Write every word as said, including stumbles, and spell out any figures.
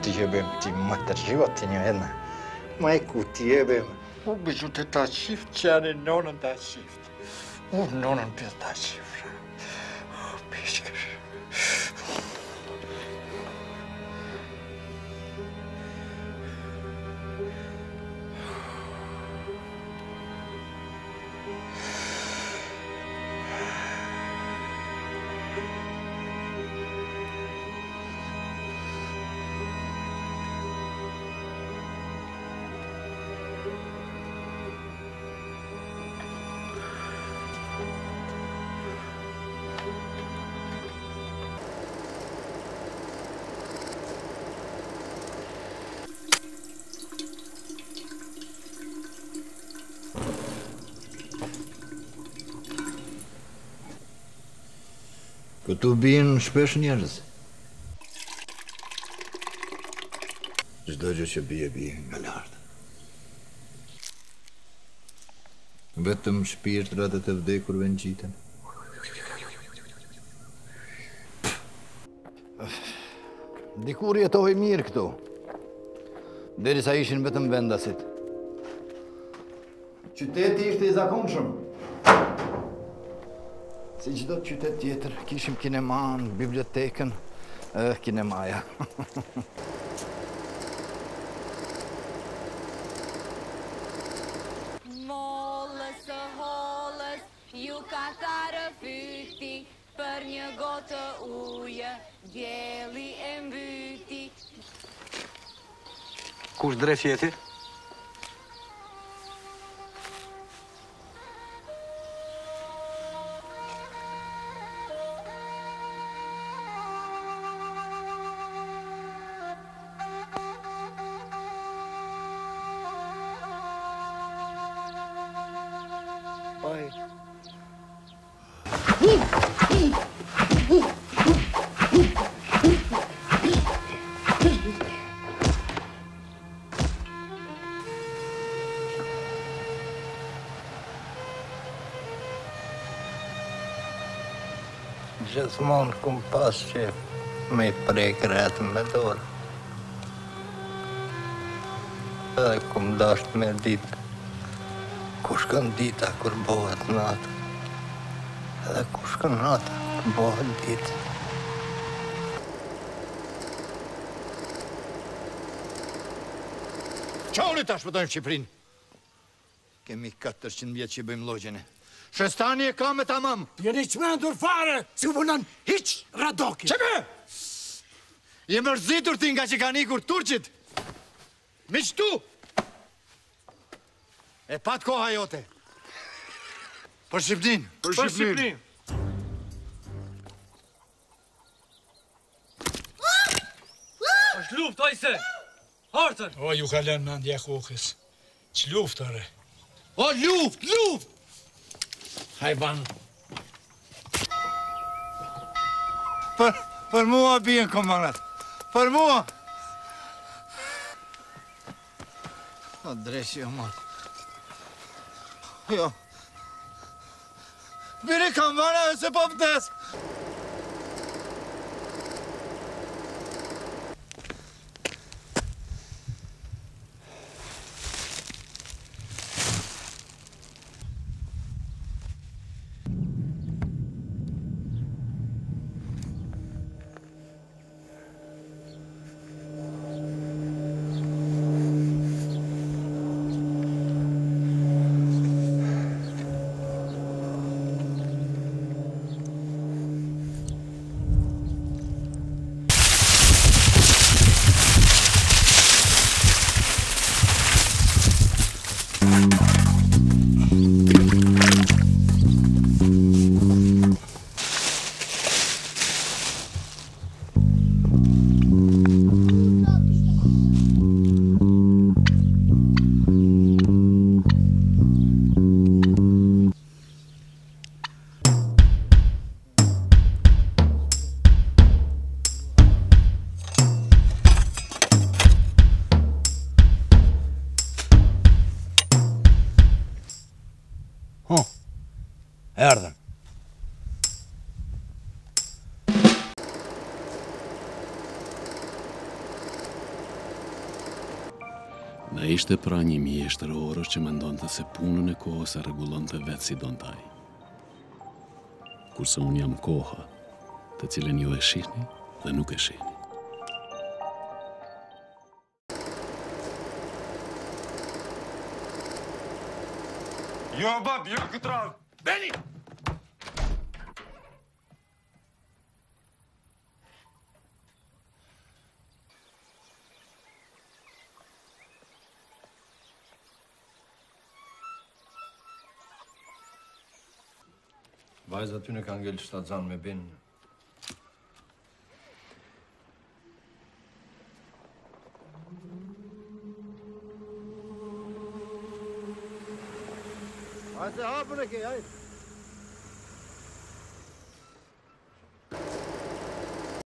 kuti që bëjmë ti më të rjotin jo edhe. Ma e kuti e bëjmë. U bëgju të ta qift që janë nonën ta qift. U nonën për ta qift. O, pishkër. Këtu bien shpesh njerëz. Çdo gjë që bie, bie nga lart. Vetëm shpirtrat e të vdekurve ngjiten. Dikur jetoi mirë këtu, derisa ishin vetëm vendasit. Qyteti ishte i zakonshëm. Si çdo qytet tjetër, kishim kineman, bibliotekën, e kinemaja. Mollës së hollës, ju ka tharë fyti, për një gotë ujë, djeli e mbyti. Kush drejt jeti? Gjithmonë kum pas që me i prek retë me dorë. Edhe kum dasht me ditë, ku shkën dita kur bëhet natë, edhe ku shkën nata kur bëhet ditë. Qauni ta shpëtojnë Shqiprinë. Kemi katërqind vjetë që bëjmë logjene. Shestani e ka me tamam. Jeni qmendur fare, si u punon hiq Radoki. Qebe! Je mërzitur ti nga që kanë ikur Turqit. Me qëtu! E pat koha jote. Për Shqipnin. Për Shqipnin. është luft, ojse! Hartën! O, ju ka lënë mendja kokës. Që luft, ore? O, luft, luft! Hajban. Për, për mua bien, komandat. Për mua. O, dreshi o man. Jo. Biri kamana e se po vdes. Erdhën. Ishte pra një mjeshtërorë që mendonte se punën e kohës e rregullonte vetë si dontaj. Kurse unë jam koha, të cilën ju e shihni dhe nuk e shihni. Jo, bab, jo këtë radhë! Beni! Vajza ty në ka ngellë shtazan me binë. Hajde, hapën e ke, hajde.